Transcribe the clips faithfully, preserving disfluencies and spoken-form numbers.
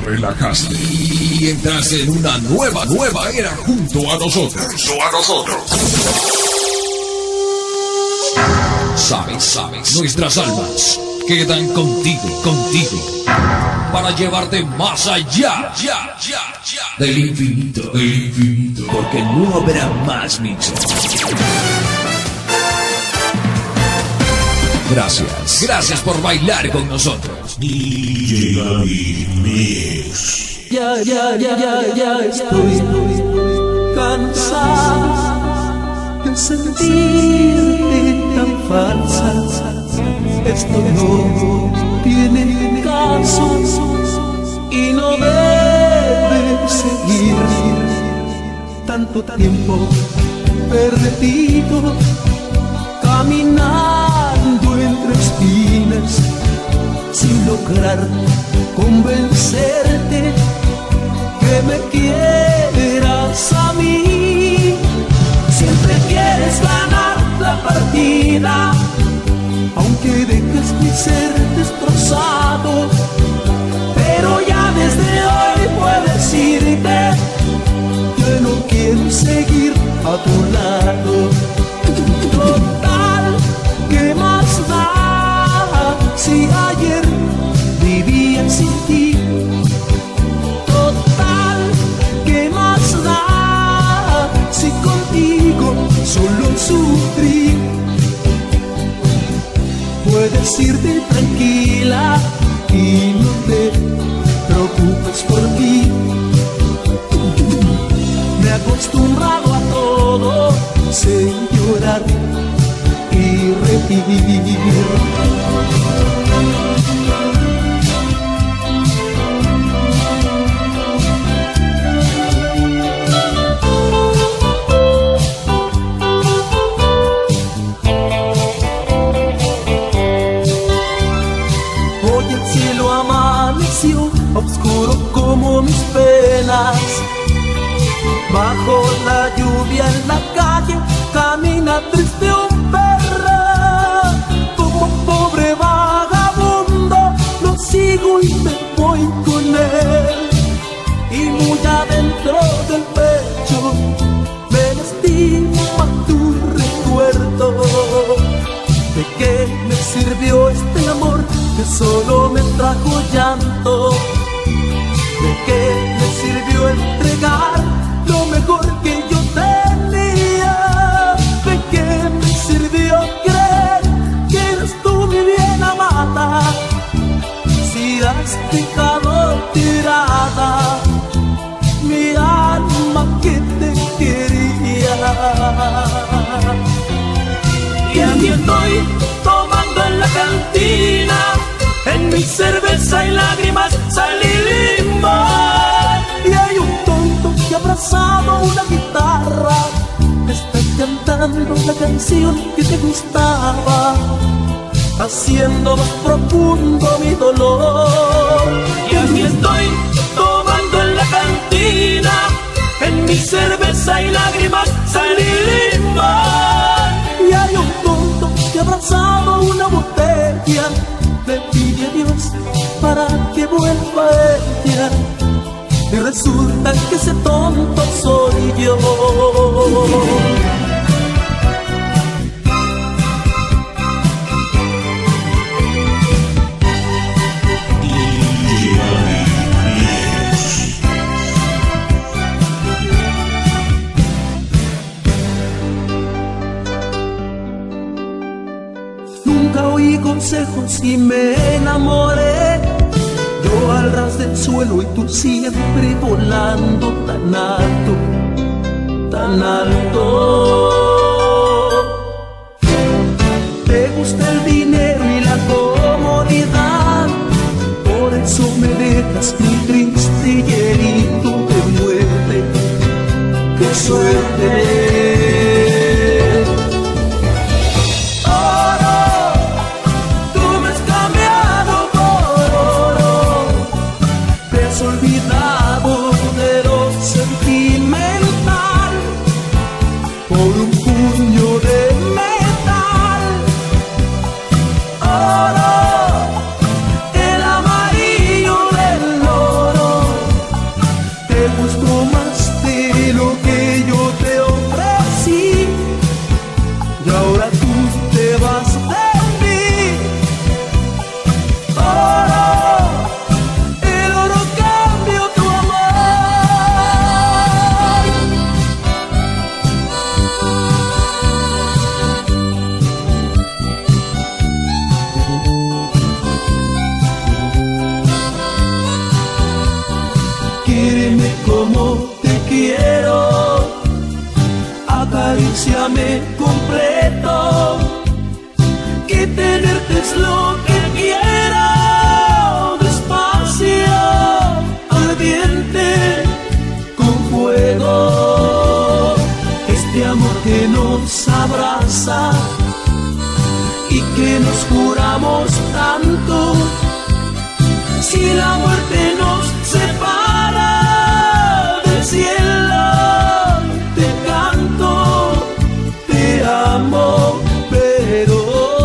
relajaste y entraste en una nueva, nueva era junto a nosotros. Junto a nosotros. Sabes, sabes, nuestras almas quedan contigo, contigo, para llevarte más allá, ya, ya, ya, del infinito, del infinito, porque no habrá más mixes. Gracias, gracias por bailar con nosotros. D J David Mix. Ya, ya, ya, ya, ya estoy cansado de sentirte tan falsa. Esto no tiene caso y no debe seguir. Tanto tiempo perdido caminando entre espinas sin lograr convencerte que me quieras a mí. Siempre quieres ganar la partida, aunque dejes mi ser destrozado. Pero ya desde hoy puedo decirte que no quiero seguir a tu lado. Total, ¿qué más da si ayer vivía sin ti? Total, ¿qué más da si contigo solo sufrí? Puedes irte tranquila y no te preocupes por mí. Me he acostumbrado a todo, sé llorar y reír. Hoy el cielo amaneció oscuro como mis penas. Bajo la lluvia en la calle camina triste un perro. Como pobre vagabundo lo sigo y me voy con él. Y muy adentro del pecho me lastima tu recuerdo. ¿De qué me sirvió este amor que solo me trajo llanto? ¿De qué me sirvió entregar lo mejor que yo tenía? ¿De qué me sirvió creer que eres tú mi bien amada? Si has dejado tirada mi alma que te quería. Y aquí estoy tomando en la cantina, en mi cerveza y lágrimas salí limón. Y hay un tonto que abrazado una guitarra está cantando la canción que te gustaba, haciendo más profundo mi dolor. Y aquí estoy tomando en la cantina, en mi cerveza y lágrimas salí limón. Y hay un tonto que abrazado una botella le pide a Dios para que vuelva ella. Y resulta que ese tonto soy yo. Nunca oí consejos y me enamoré. Yo al ras del suelo y tú siempre volando tan alto, tan alto. Te gusta el dinero y la comodidad, por eso me dejas muy triste y herido de muerte. ¡Qué suerte! Olvidado de lo sentimental por un puño de metal. Oro, el amarillo del oro, me completo, que tenerte es lo que quiero. Despacio, ardiente, con fuego, este amor que nos abraza y que nos juramos tanto. Si la muerte nos separa del cielo, te canto, te amo, pero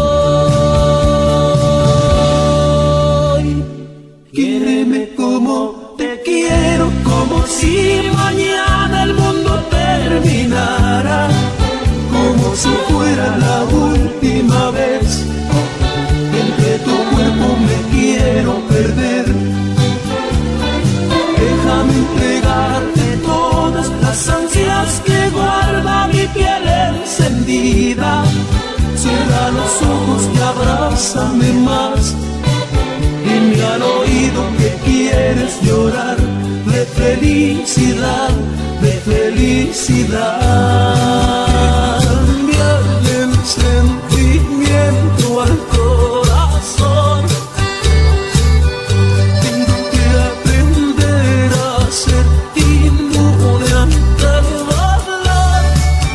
hoy quiéreme como te quiero, como si mañana el mundo terminara, como si fuera la última vez en que tu cuerpo me quiero perder. Déjame entregarte todas las ansias que guarda mi piel encendida. Cierra los ojos y abrázame más. Dime al oído que quieres llorar de felicidad, de felicidad. Envíale el sentimiento al corazón. Tengo que aprender a ser inmune ante el dolor.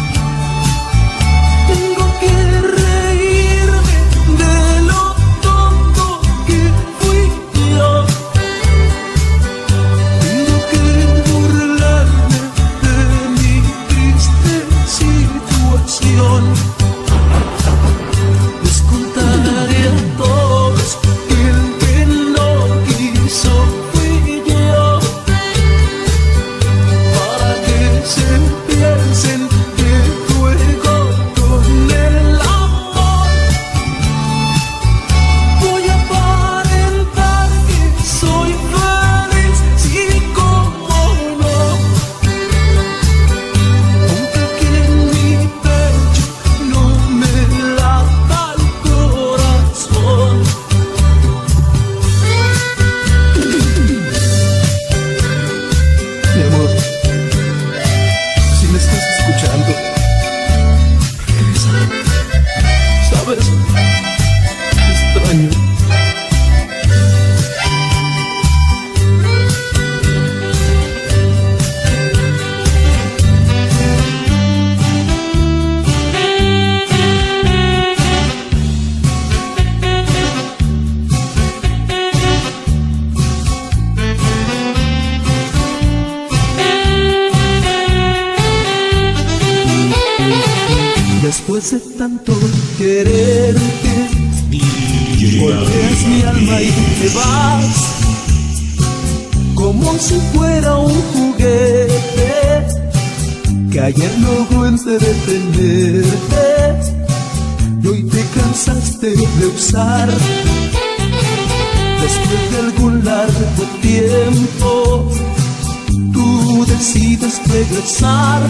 Tengo que reírme de lo tonto que fui yo. Tengo que burlarme de mi triste situación. Les contaré a todos que el que no quiso fui yo, para que se piensen que juego con el amor. Voy a aparentar que soy feliz, sí, como no, aunque aquí en mi pecho no me lata el corazón. Mi amor, si me estás escuchando, regresa. ¿Sabes? Te extraño. Después de tanto quererte, golpeas mi alma y te vas, como si fuera un juguete que ayer logró entretenerte y hoy te cansaste de usar. Después de algún largo tiempo, tú decides regresar.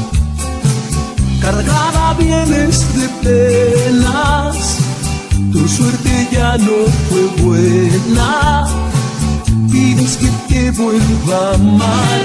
Cargada vienes de penas, tu suerte ya no fue buena, pides que te vuelva a amar.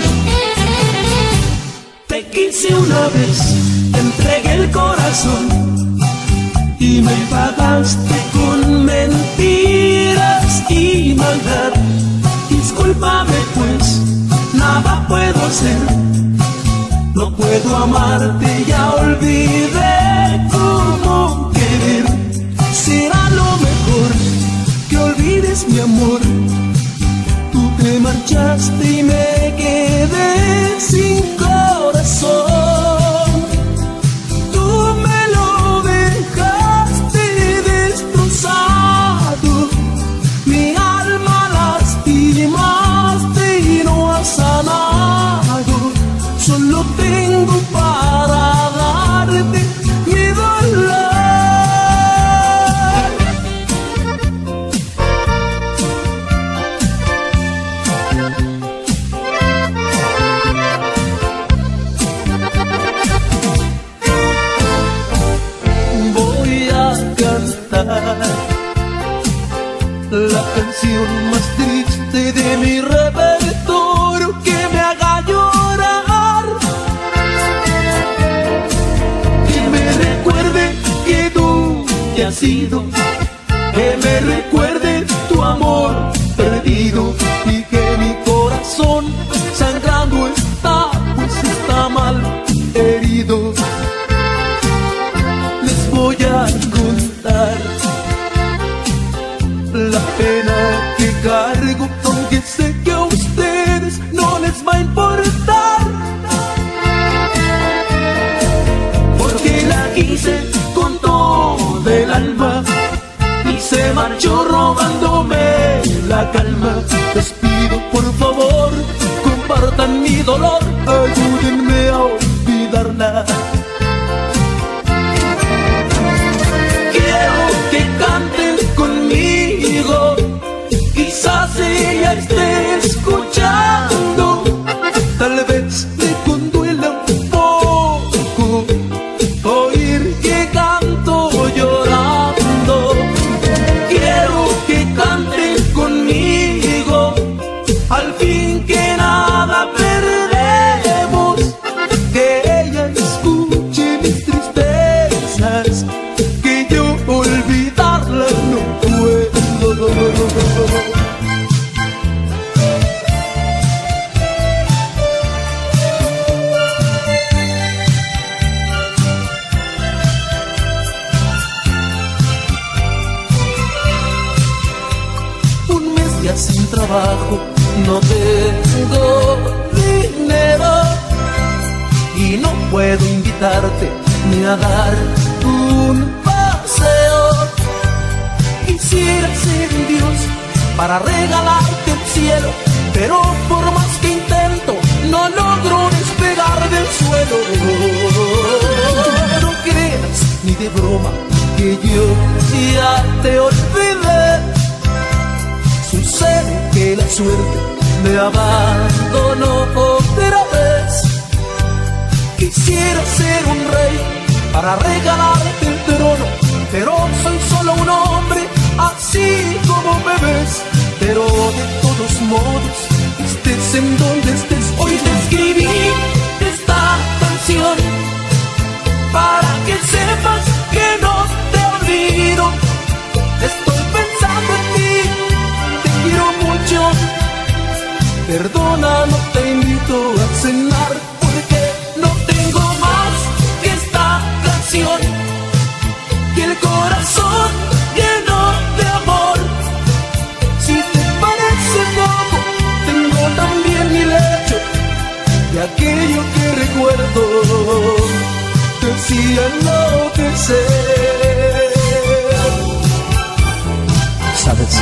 Te quise una vez, te entregué el corazón y me pagaste con mentiras y maldad. Discúlpame pues, nada puedo hacer. No puedo amarte, ya olvidé cómo querer. Será lo mejor que olvides mi amor. Tú te marchaste y me quedé sin corazón. Tú me lo dejaste destrozado. Mi alma lastimaste y no has sanado. Solo tengo para darte mi dolor. nacido, que me recuerde tu amor perdido y que mi corazón sangrando está, pues está mal herido. Les voy a contar la pena que cargo, aunque sé que a ustedes no les va a importar, porque la quise con todo el alma y se marchó robándome la calma. Les pido por favor, compartan mi dolor, ayúdenme a olvidarla. Quiero que canten conmigo, quizás ella esté escuchando, tal vez le conduela un poco oír que canto llorando. Quiero que canten conmigo, al fin que nada perdemos, que ella escuche mis tristezas, que yo olvidarla no puedo. Un mes ya sin trabajo, no tengo dinero y no puedo invitarte ni a dar un paseo. Quisiera ser un Dios para regalarte el cielo, pero por más que intento no logro despegar del suelo. No creas ni de broma que yo ya te olvidé. Sucede que la suerte me abandonó otra vez. Quisiera ser un rey para regalarte el trono, pero soy solo un hombre, así como me ves. Pero de todos modos, estés en donde estés, hoy te escribí esta canción para que sepas que no te olvido. Estoy pensando en ti, te quiero mucho. Perdona, no te invito a cenar, porque no tengo más que esta canción y el corazón lleno de amor. Si te parece poco, tengo también mi lecho de aquello que recuerdo te hacía enloquecer. ¿Sabes?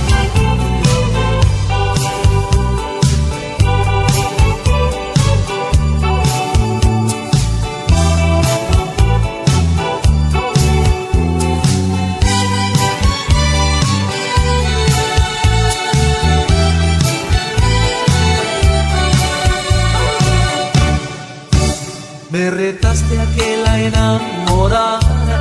Me retaste a que la enamorara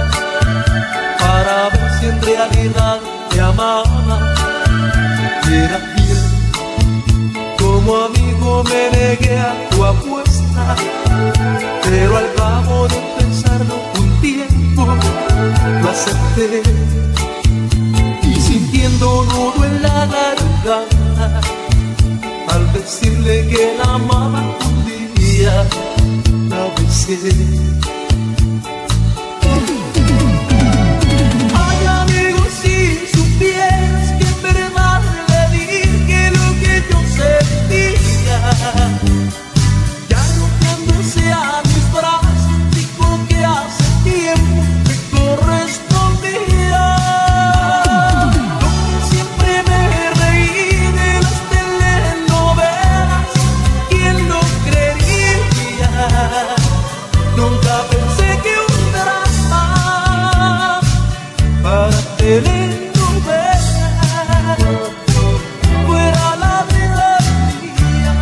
para ver si en realidad te amaba y era fiel. Como amigo me negué a tu apuesta, pero al cabo de pensarlo un tiempo lo acepté. Y sintiendo nudo en la garganta al decirle que la amaba un día, la besé. Ay, amigo, si supieras que en verdad le dije lo que yo sentía, ya no quedándose a mis brazos, dijo que hace tiempo me correspondía. Yo siempre me reí de las telenovelas, ¿quién lo creería? Nunca pensé que un drama para telenovela fuera la vida mía.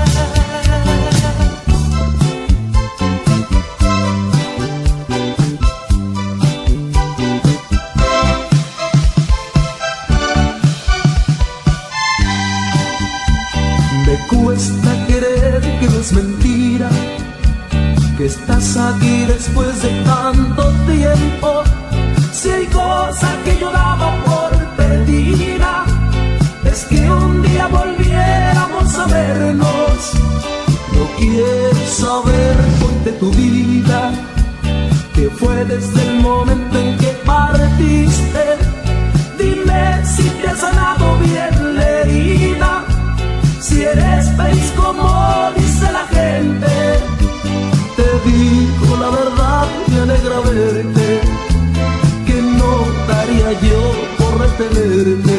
Me cuesta querer que no es mentira, que estás aquí después de tanto tiempo, Si hay cosa que yo daba por perdida, es que un día volviéramos a vernos. No quiero saber hoy de tu vida, que fue desde el momento en que partiste. Dime si te has sanado bien la herida, si eres feliz como dice la gente. Te digo la verdad, me alegra verte, que no daría yo por retenerte.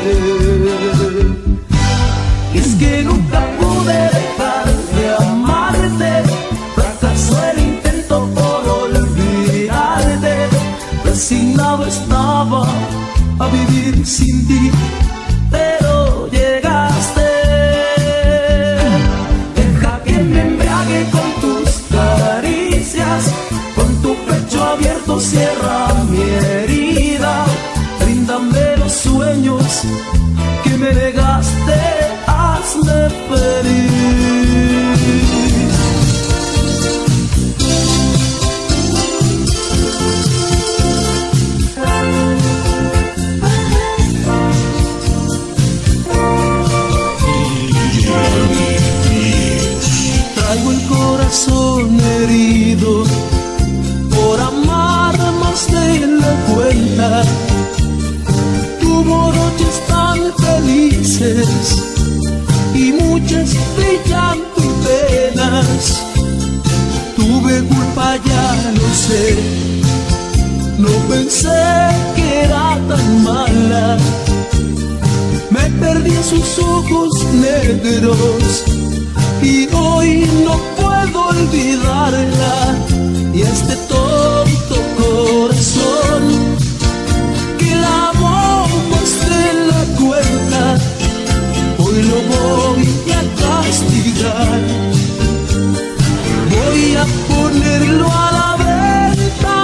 Y es que nunca pude dejar de amarte, fracasó el intento por olvidarte. Resignado estaba a vivir sin ti, pero llegaste. Deja que me embriague con tus caricias, con tu pecho abierto cierra mi herida. Bríndame los sueños que me negaste, hazme feliz. Traigo el corazón herido por amar más de la cuenta. Tuvo noches tan felices y muchas de llanto y penas. Tuve culpa, ya lo sé, no pensé que era tan mala. Me perdí en sus ojos negros y hoy no puedo olvidarla. Y este tonto corazón que la amó más de la cuenta, hoy lo voy a castigar. Voy a ponerlo a la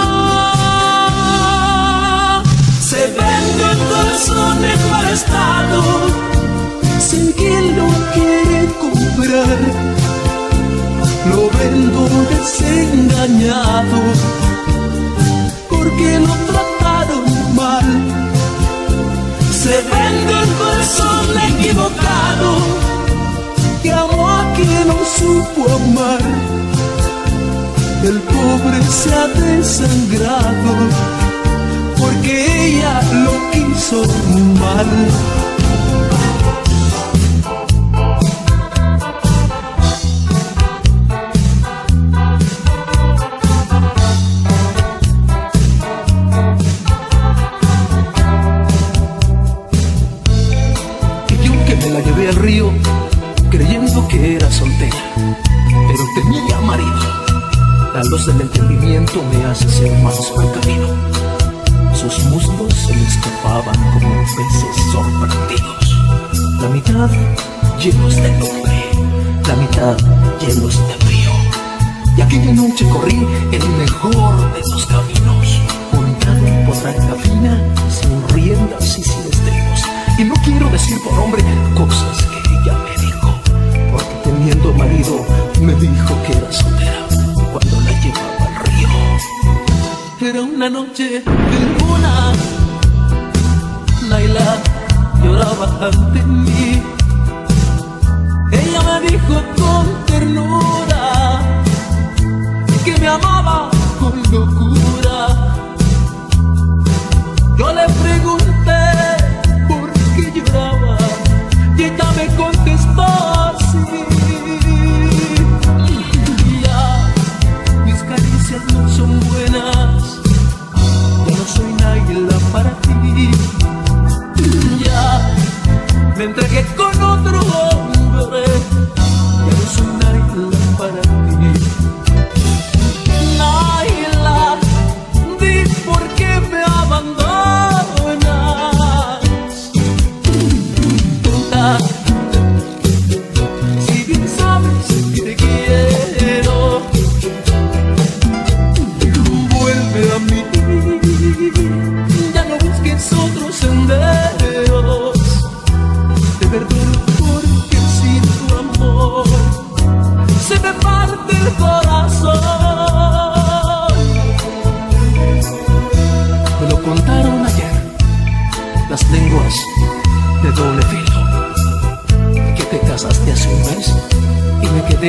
venta. Se vende un corazón en mal estado, sin quien lo quiere comprar. Lo vendo desengañado, porque lo trataron mal. Se vende un corazón equivocado, que amó a quien no supo amar. El pobre se ha desangrado, porque ella lo quiso mal. Al río creyendo que era soltera, pero tenía marido. La luz del entendimiento me hace ser más precavido. Sus muslos se me escapaban como peces sorprendidos, la mitad llenos de lumbre, la mitad llenos de frío. Y aquella noche corrí el mejor de los caminos, montado por la fina, sin riendas y sin estribos. Y no quiero decir por hombre cosas que ella me dijo, porque teniendo marido me dijo que era soltera cuando la llevaba al río. Era una noche de luna, Naila lloraba ante mí. Ella me dijo con ternura que me amaba con locura. Yo le pregunté lloraba y ella me contestó así: ya, mis caricias no son buenas, ya no soy Naila para ti. Ya, me entregué con otro hombre, ya no soy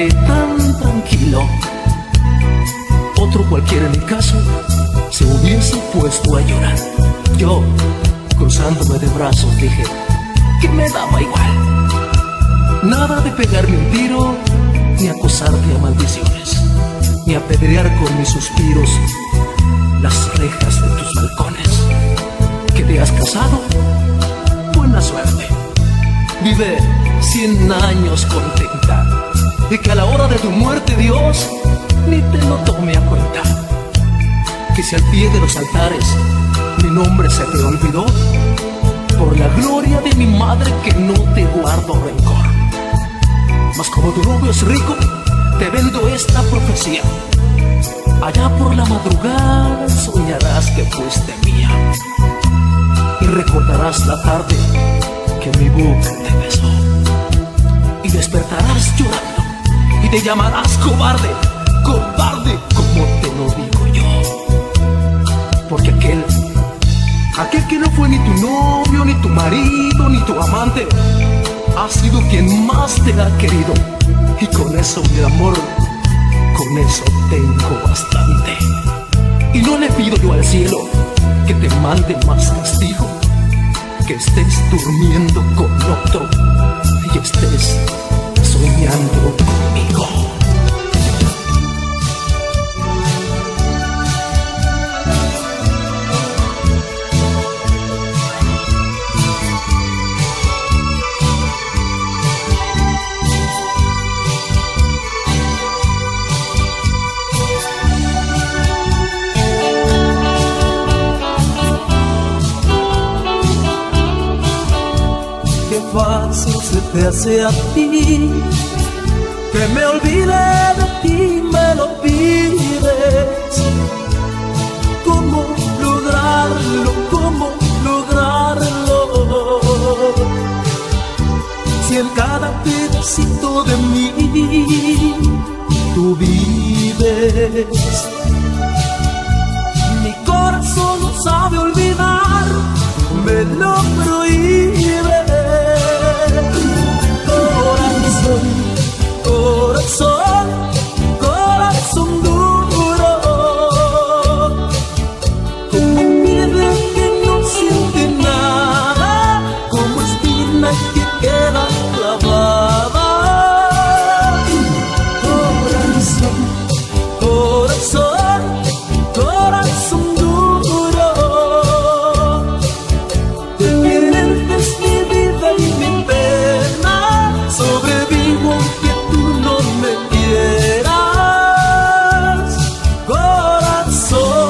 quedé tan tranquilo. Otro cualquiera en mi caso se hubiese puesto a llorar. Yo, cruzándome de brazos, dije que me daba igual. Nada de pegarme un tiro, ni acusarte a maldiciones, ni apedrear con mis suspiros las rejas de tus balcones. ¿Que te has casado? Buena suerte. Vive cien años contenta, y que a la hora de tu muerte Dios ni te lo tome a cuenta. Que si al pie de los altares mi nombre se te olvidó, por la gloria de mi madre que no te guardo rencor. Mas como tu novio es rico, te vendo esta profecía. Allá por la madrugada soñarás que fuiste mía, y recordarás la tarde que mi boca te besó, y despertarás llorando y te llamarás cobarde, cobarde como te lo digo yo. Porque aquel, aquel que no fue ni tu novio, ni tu marido, ni tu amante, ha sido quien más te ha querido, y con eso, mi amor, con eso tengo bastante. Y no le pido yo al cielo que te mande más castigo, que estés durmiendo con otro y estés soñando conmigo. Fácil se te hace a ti que me olvide de ti, me lo pides. ¿Cómo lograrlo? ¿Cómo lograrlo? Si en cada pedacito de mí tú vives. Mi corazón no sabe olvidar, me lo prohíbe. Corazón, corazón, corazón duro, como piedra que no siente nada, como espina que queda clavada. Corazón, corazón, corazón duro, te pierdes mi vida y mi pena, sobrevivo aunque tú no me quieras, corazón.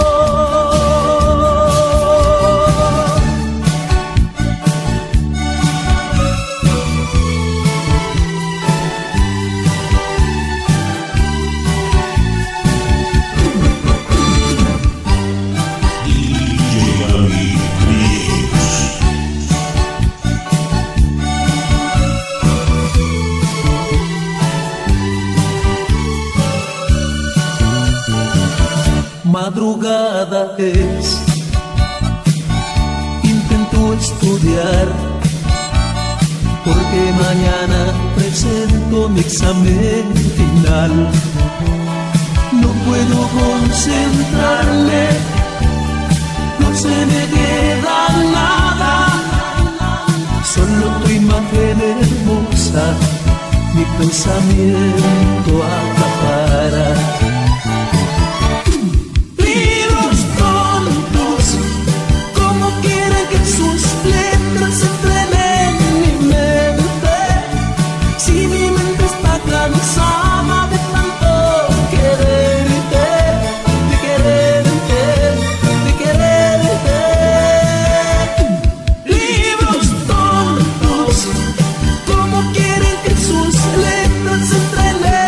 Madrugada es, intento estudiar, porque mañana presento mi examen final. No puedo concentrarme, no se me queda nada, solo tu imagen hermosa mi pensamiento acapara. Cansada de tanto quererte, de quererte, de quererte. Libros tontos, ¿cómo quieren que sus letras se entrenen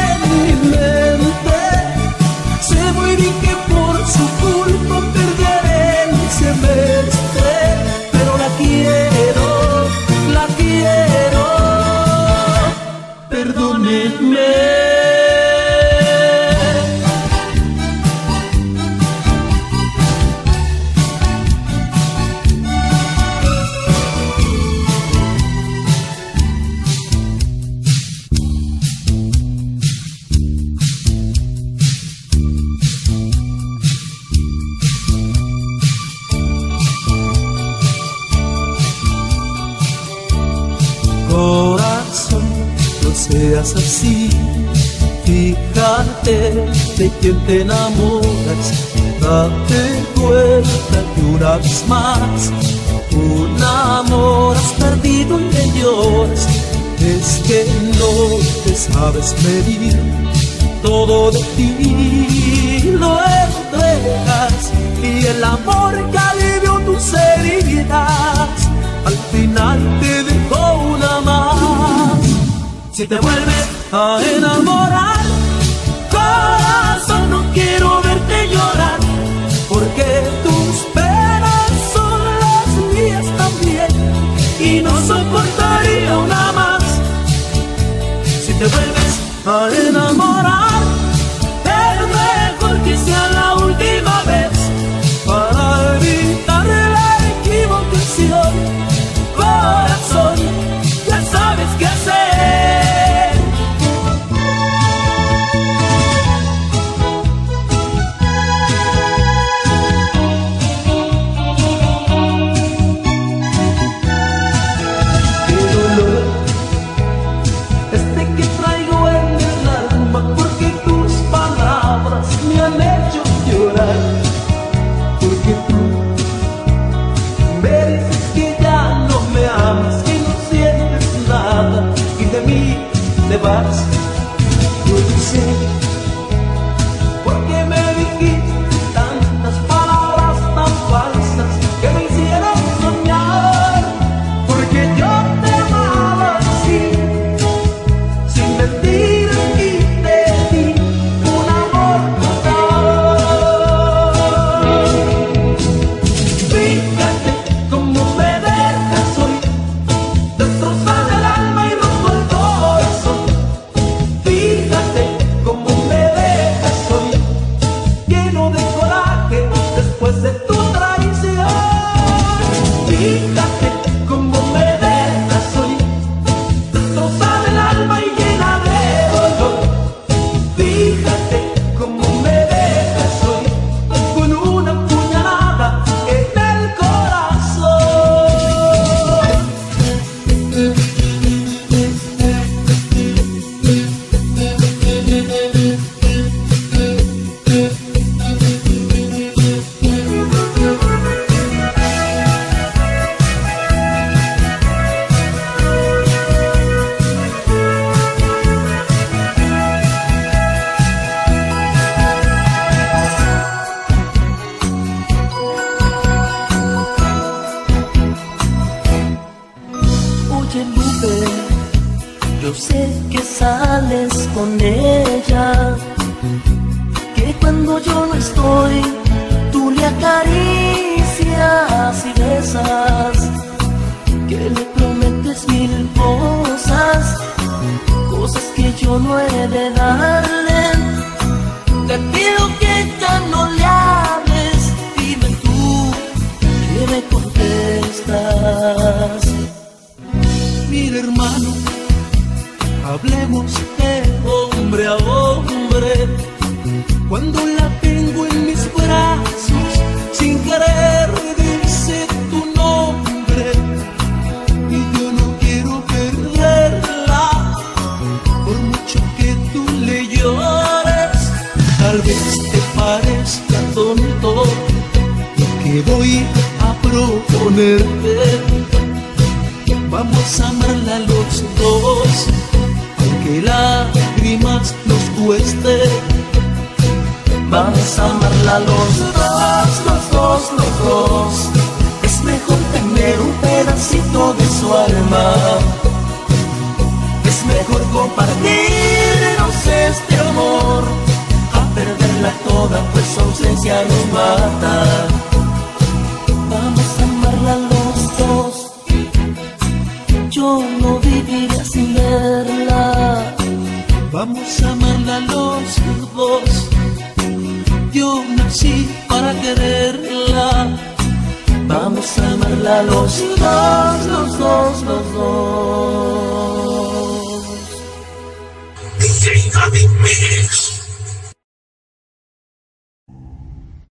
seas así. Fíjate de quién te enamoras, date cuenta que una vez más un amor has perdido y le lloras. Es que no te sabes medir, todo de ti lo entregas, y el amor que alivió tus heridas al final te dejó una más. Si te vuelves a enamorar, corazón, no quiero verte llorar, porque tus penas son las mías también, y no soportaría una más. Si te vuelves a enamorar, es mejor que sea la última vez, para evitar la equivocación. Corazón, ya sabes qué hacer. Vas, yo sé por qué me dijiste tantas palabras tan falsas que me hicieron soñar, porque yo te amaba así, sin mentiras, y te di un amor total. Fíjate cómo me dejas hoy, destrozada el alma y roto el corazón. Fíjate cómo me dejas hoy, lleno de coraje después de tu traición. Fíjate cómo me dejas hoy, destrozada el alma y llena de dolor. Fíjate cómo me dejas hoy, con una puñalada en el corazón. Oye, Lupe, yo sé que sales con ella, que cuando yo no estoy, tú le acaricias y besas, que le prometes mil cosas, cosas que yo no he de darle. Te pido que ya no le hables, dime tú que me contestas. Mira, hermano, hablemos de hombre a hombre. Cuando la tengo en mis brazos, sin querer dice tu nombre, y yo no quiero perderla, por mucho que tú le llores. Tal vez te parezca tonto lo que voy a proponerte. Vamos a amarla los dos, aunque lágrimas nos cueste. Vamos a amarla los dos, los dos, los dos. Es mejor tener un pedacito de su alma, es mejor compartirnos este amor, a perderla toda, pues su ausencia nos mata. Vamos a amarla los dos, yo no viviría sin verla. Vamos a amarla los dos, yo nací para quererla. Vamos a amarla los dos, los dos, los dos. D J Javi Mix.